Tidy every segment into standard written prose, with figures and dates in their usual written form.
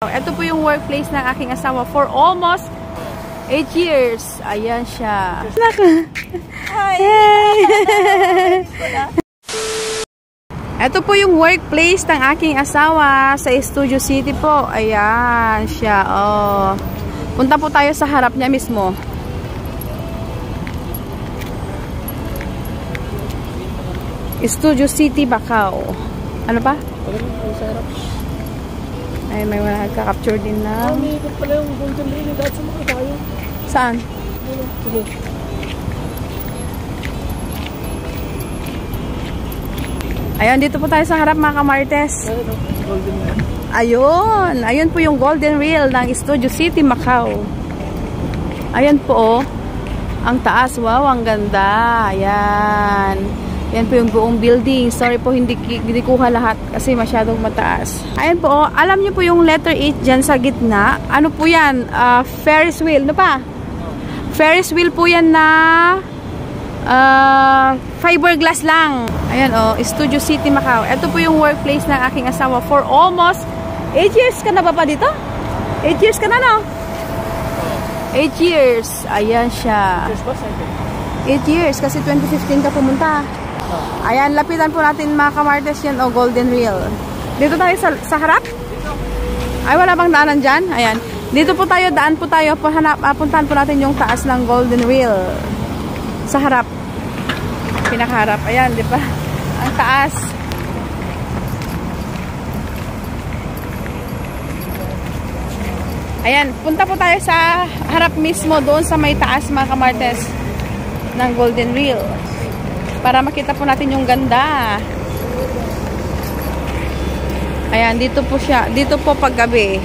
Ito po yung workplace ng aking asawa for almost 8 years. Ayan siya. Hi! Ito po yung workplace ng aking asawa sa Studio City po. Ayan siya. Oh. Punta po tayo sa harap niya mismo. Studio City, Bacau. Ano pa? Ay, may mga nagka-capture din na. May ikot pala yung Golden Rail. Dahil sa mga tayo. Saan? Sige. Ayan, dito po tayo sa harap mga kamartes. Golden Rail. Ayun. Ayun po yung Golden Rail ng Studio City, Macau. Ayan po, oh. Ang taas. Wow, ang ganda. Ayan. Yan po yung buong building. Sorry po, hindi kuha lahat kasi masyadong mataas. Ayan po, oh. Alam niyo po yung letter H dyan sa gitna. Ano po yan? Ferris wheel. Ano pa? Ferris wheel po yan na fiberglass lang. Ayan, oh. Studio City, Macau. Ito po yung workplace ng aking asawa for almost 8 years ka na ba pa dito? 8 years ka na, no? 8 years. Ayan siya. 8 years kasi 2015 ka pumunta. Ayan, lapitan po natin mga kamartes yan o Golden Rail. Dito tayo sa harap? Ay, wala bang daanan dyan? Ayan. Dito po tayo, daan po tayo. Puntahan po natin yung taas ng Golden Rail. Sa harap. Pinakaharap. Ayan, di ba? Ang taas. Ayan, punta po tayo sa harap mismo doon sa may taas mga kamartes ng Golden Rail. Para makita po natin yung ganda. Ayan, dito po siya. Dito po paggabi.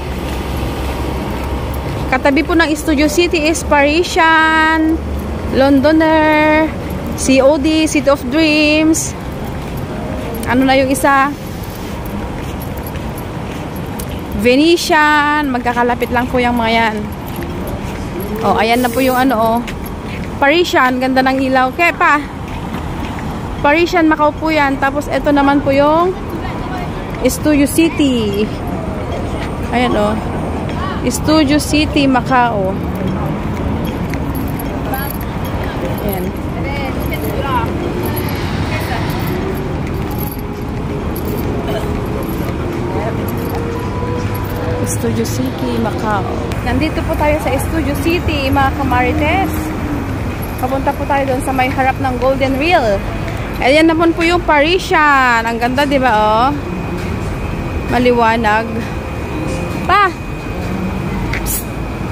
Katabi po ng Studio City is Parisian, Londoner, COD, City of Dreams. Ano na yung isa? Venetian. Magkakalapit lang po yung mga yan. Oh, ayan na po yung ano, oh. Parisian. Ganda ng ilaw. Kaya pa. Parisian, Macau po yan. Tapos, ito naman po yung Studio City. Ayan, oh. Studio City, Macau. Ayan. Studio City, Macau. Nandito po tayo sa Studio City, mga kamarites. Papunta po tayo doon sa may harap ng Golden Rail. Ayan naman po yung Parisian. Ang ganda, di ba, oh? Maliwanag. Pa! Psst.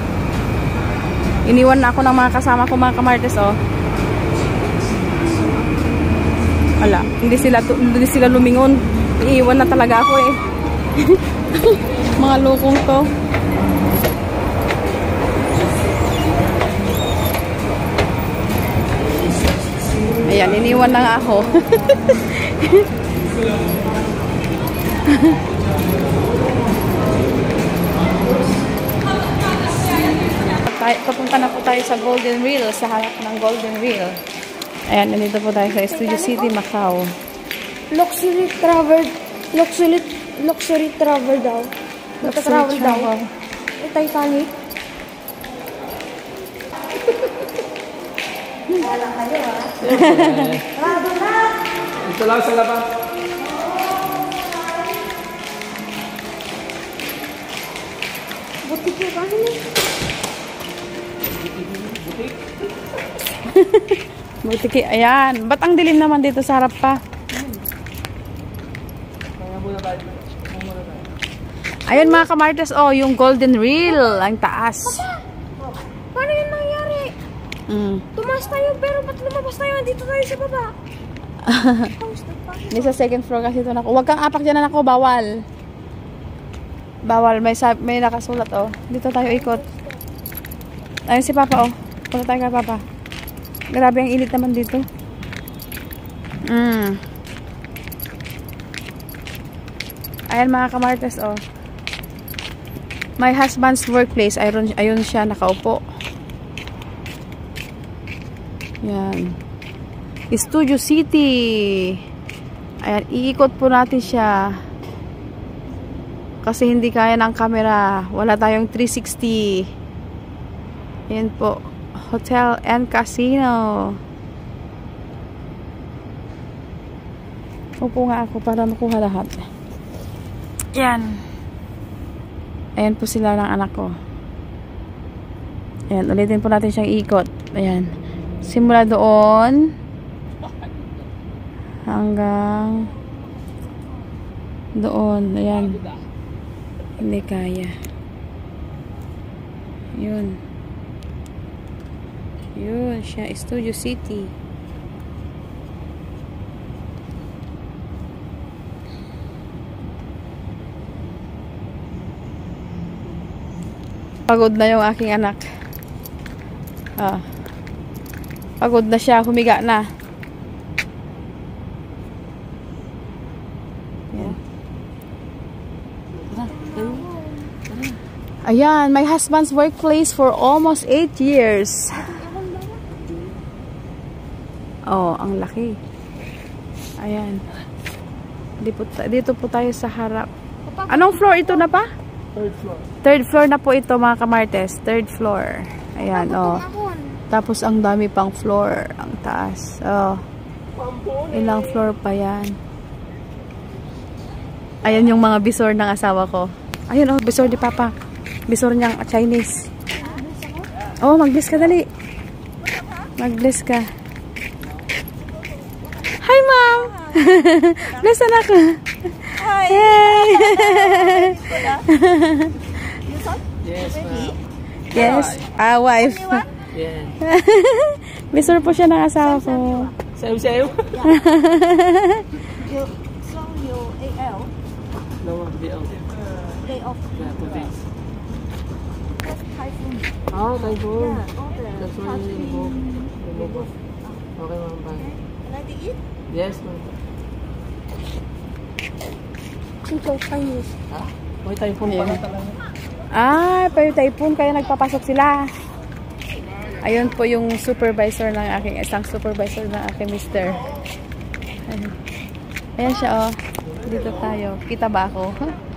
Iniwan na ako ng mga kasama ko, mga kamartes, oh. Wala. Hindi sila lumingon. Iiwan na talaga ako, eh. Mga lukong to. Ayan, iniwan na nga ako. Papunta na po tayo sa Golden Rail, sa harap ng Golden Rail. Ayan, nandito po tayo sa Studio City, Macau. Luxury travel daw. Nagka-travel daw. Titanic. Wala kayo, ha? Travel na! Ito lang sa labang. Butik yung paano niya? Butik? Butik, ayan. Ba't ang dilim naman dito sa harap pa? Ayun mga kamartes, oh, yung Golden Rail, ang taas. Papa, paano yun nangyari? Tumaas tayo, pero ba't lumabas tayo? Dito tayo sa baba. Hindi sa second floor kasi ito na ako. Huwag kang apak dyan na ako, bawal. Bawal, may nakasulat, oh. Dito tayo ikot. Ayun si Papa, oh. Punta tayo kay Papa. Grabe ang init naman dito. Ayan mga kamartes, oh. My husband's workplace. Ayun siya, nakaupo. Yan. Studio City. Ayan, iikot po natin siya. kasi hindi kaya ng camera. Wala tayong 360. Ayan po. Hotel and Casino. Upo nga ako para makuha lahat. Yan. Ayan po sila ng anak ko. Ayan, ulitin po natin siyang ikot. Ayan. Simula doon hanggang doon. Ayan. Hindi kaya. Yun. Yun siya. Studio City. Pagod na yung aking anak. Pagod na siya. Humiga na. Yan. Ayan. My husband's workplace for almost 8 years. Oh, ang laki. Ayan. Dito po tayo sa harap. Anong floor ito na pa? Third floor. Third floor na po ito mga kamartes. Third floor. Ayan, oh. Tapos ang dami pang floor. Ang taas. Oh. Ilang floor pa yan. Ayan yung mga bisor ng asawa ko. Ayan, oh. Bisor di Papa. Bisor niyang Chinese. Oh, mag-bless ka dali. Mag-bless ka. Hi, Mom! Bless anak ko. Hi! Hey! Yes, ma'am. Yes. Wife. Yeah. Bisor po siya ng asawa ko. Sayo-sayo? So, you AL? No, BL. Day off. Yeah, 2 days. Typhoon. Oh, typhoon. Okay. That's why you remove off. Okay, ma'am. Bye. Can I eat? Yes, ma'am. Ito, Chinese. May typhoon pala talaga. Pero typhoon kaya nagpapasok sila. Ayun po yung supervisor ng isang supervisor ng aking mister. Ayan siya, oh. Dito tayo. Kita ba ako?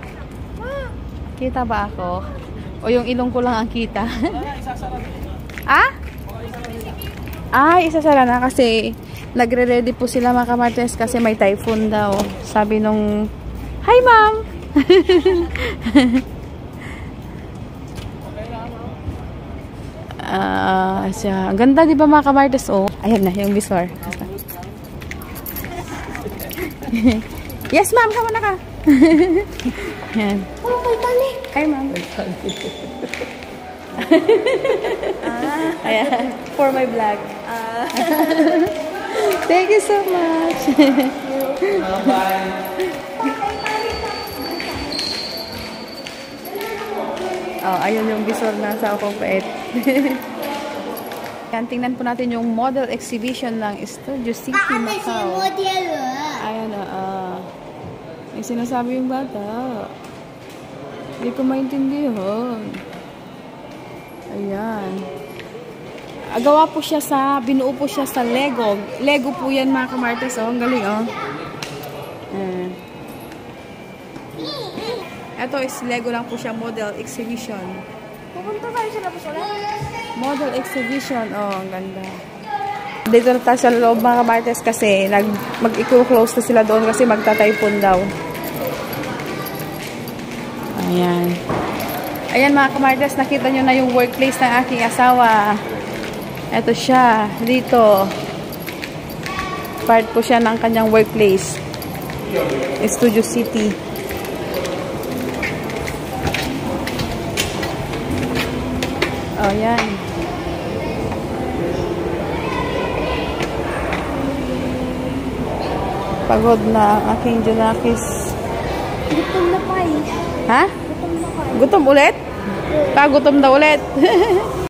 Kita ba ako? O yung ilong ko lang ang kita? Isasara na kasi nagre-ready po sila mga kamartes kasi may typhoon daw. Sabi nung, hi, ma'am! Siya. Ang ganda, di ba mga kamartes? Oh, ayan na, yung visor. Yes, ma'am. Kama na ka. Ayan. Oh, may tali. Hi, ma'am. Ayan. For my vlog. Thank you so much. Bye. Ayun yung visor na sa akong pait. Yan, tingnan po natin yung model exhibition ng Studio City, Macau. Ayan, may sinasabi yung bata. Hindi ko maintindihan. Ayan. Gawa po siya binuo po siya sa Lego. Lego po yan mga kamartes, oh. Ang galing, oh. Ito is Lego lang po siya, model exhibition. Pupunta tayo sa labas ulit. Model exhibition, oh, ang ganda. Dito na tayo sa loob mga kamartes kasi mag-i-close na sila doon kasi magta-typhoon daw. Ayan. Ayan mga kamartes, nakita nyo na yung workplace ng aking asawa. Ito siya, dito. Part po siya ng kanyang workplace. Studio City. Oh, yan. Pagod na ang aking Junakis. Gutom na pa eh. Ha? Gutom na pa eh. Gutom ulit? Gutom daw ulit.